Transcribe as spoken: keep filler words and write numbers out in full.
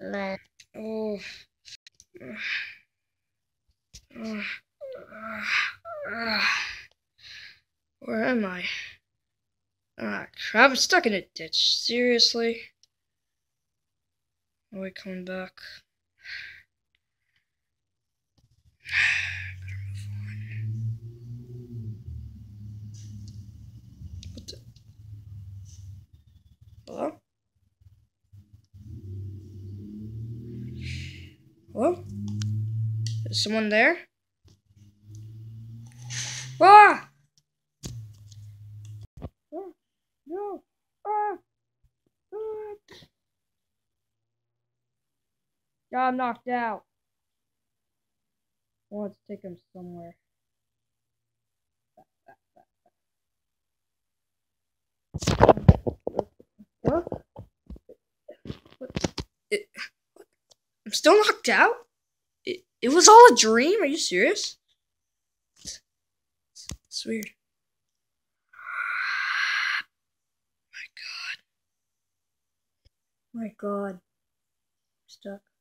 Oh. Where am I? Ah, crap, I'm stuck in a ditch. Seriously? Are we coming back? Better move on. What the? Hello? Hello? Is someone there? Ah! Oh, no! Ah! Ah! Yeah, I'm knocked out. I want to take him somewhere. What? What? It, I'm still knocked out? It, it was all a dream? Are you serious? It's, it's weird. My god. My god. I'm stuck.